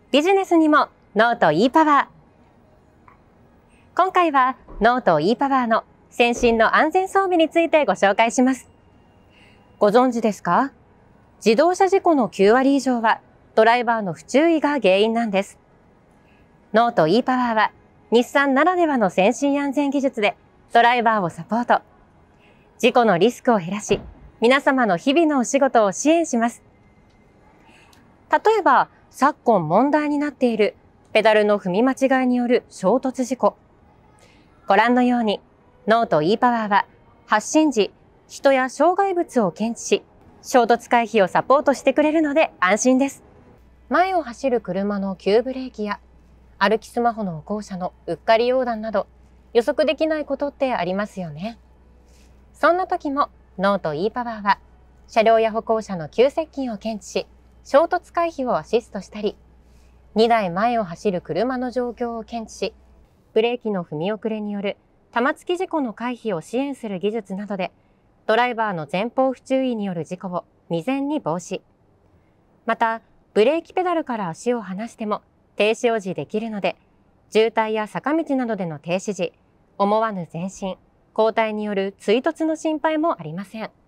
ビジネスにもノート e パワー。今回はノート e パワーの先進の安全装備についてご紹介します。ご存知ですか？自動車事故の9割以上はドライバーの不注意が原因なんです。ノート e パワーは日産ならではの先進安全技術でドライバーをサポート。事故のリスクを減らし、皆様の日々のお仕事を支援します。例えば、昨今問題になっているペダルの踏み間違いによる衝突事故。ご覧のように、ノート e パワーは発進時、人や障害物を検知し、衝突回避をサポートしてくれるので安心です。前を走る車の急ブレーキや、歩きスマホの歩行者のうっかり横断など、予測できないことってありますよね。そんな時も、ノート e パワーは、車両や歩行者の急接近を検知し、衝突回避をアシストしたり、2台前を走る車の状況を検知し、ブレーキの踏み遅れによる玉突き事故の回避を支援する技術などで、ドライバーの前方不注意による事故を未然に防止。また、ブレーキペダルから足を離しても停止を維持できるので、渋滞や坂道などでの停止時、思わぬ前進、後退による追突の心配もありません。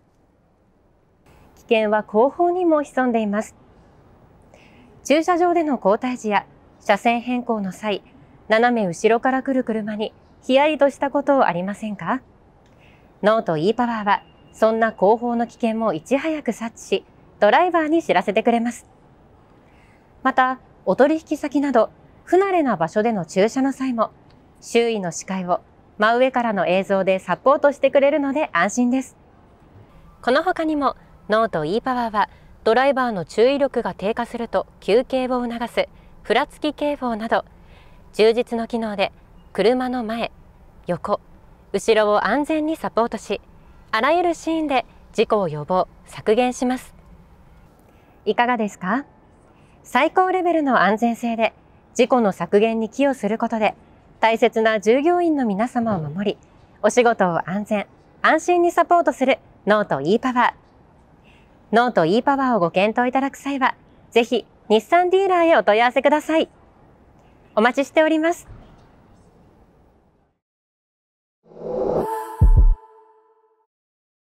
危険は後方にも潜んでいます。駐車場での交代時や車線変更の際、斜め後ろから来る車にヒヤリとしたことありませんか？ノート e パワーはそんな後方の危険もいち早く察知し、ドライバーに知らせてくれます。また、お取引先など不慣れな場所での駐車の際も、周囲の視界を真上からの映像でサポートしてくれるので安心です。この他にも、ノート e パワーはドライバーの注意力が低下すると休憩を促すふらつき警報など、充実の機能で車の前、横、後ろを安全にサポートし、あらゆるシーンで事故を予防・削減します。いかがですか？最高レベルの安全性で事故の削減に寄与することで、大切な従業員の皆様を守り、お仕事を安全・安心にサポートするノート e パワー。ノート e パワーをご検討いただく際は、ぜひ日産ディーラーへお問い合わせください。お待ちしております。